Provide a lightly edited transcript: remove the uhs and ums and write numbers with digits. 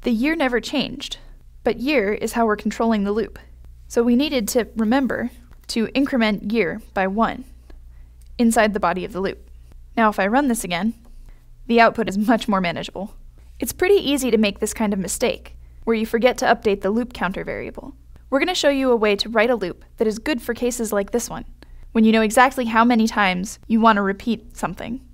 The year never changed, but year is how we're controlling the loop. So we needed to remember to increment year by 1 inside the body of the loop. Now if I run this again, the output is much more manageable. It's pretty easy to make this kind of mistake, where you forget to update the loop counter variable. We're going to show you a way to write a loop that is good for cases like this one, when you know exactly how many times you want to repeat something.